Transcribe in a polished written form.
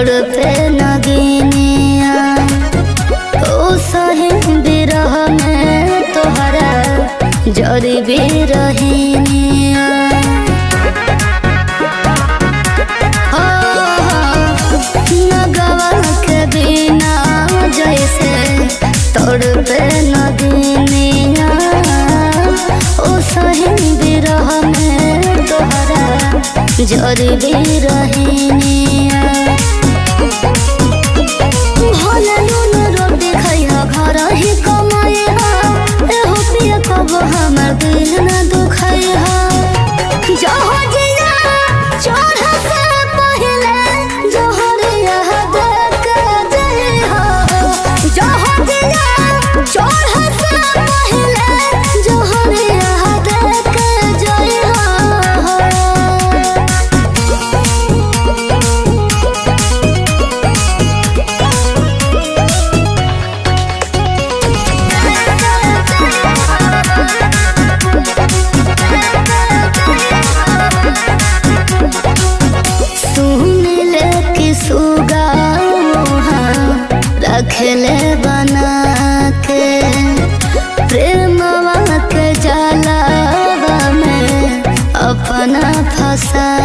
तड़पे नगीनिया ओ सही बिरह में तोहरा जरी भी रहीनिया नगवा के बिना जैसे तड़पे नगीनिया ओ सही बिरह में तोहरा जरी भी रहीनिया भले नून रोटी खैहा घर ही कमाइहा एहो पिया कब हमर दिल न दुखैहा जहरिया चढ़ से पहिले जहरिया देख जइहा जहरिया चढ़ से पहिले जहरिया देख जइहा रखले बना के प्रेमवा के जलावा में अपना फंसा